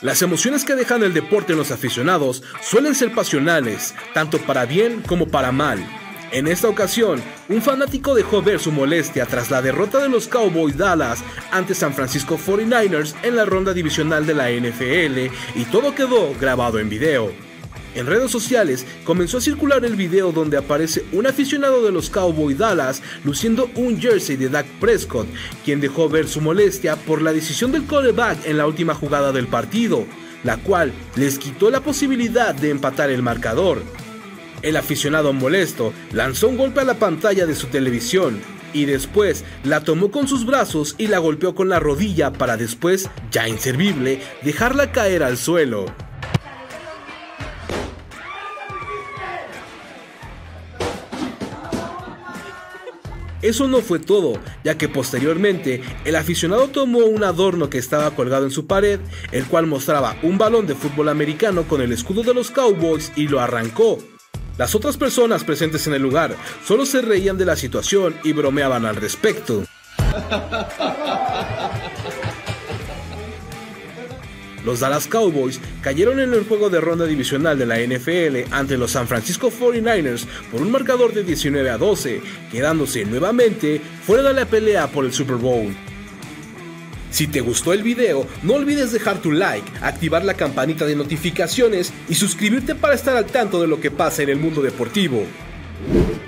Las emociones que dejan el deporte en los aficionados suelen ser pasionales, tanto para bien como para mal. En esta ocasión, un fanático dejó ver su molestia tras la derrota de los Cowboys Dallas ante San Francisco 49ers en la ronda divisional de la NFL y todo quedó grabado en video. En redes sociales comenzó a circular el video donde aparece un aficionado de los Cowboys Dallas luciendo un jersey de Dak Prescott, quien dejó ver su molestia por la decisión del quarterback en la última jugada del partido, la cual les quitó la posibilidad de empatar el marcador. El aficionado molesto lanzó un golpe a la pantalla de su televisión y después la tomó con sus brazos y la golpeó con la rodilla para después, ya inservible, dejarla caer al suelo. Eso no fue todo, ya que posteriormente el aficionado tomó un adorno que estaba colgado en su pared, el cual mostraba un balón de fútbol americano con el escudo de los Cowboys y lo arrancó. Las otras personas presentes en el lugar solo se reían de la situación y bromeaban al respecto. Los Dallas Cowboys cayeron en el juego de ronda divisional de la NFL ante los San Francisco 49ers por un marcador de 19-12, quedándose nuevamente fuera de la pelea por el Super Bowl. Si te gustó el video, no olvides dejar tu like, activar la campanita de notificaciones y suscribirte para estar al tanto de lo que pasa en el mundo deportivo.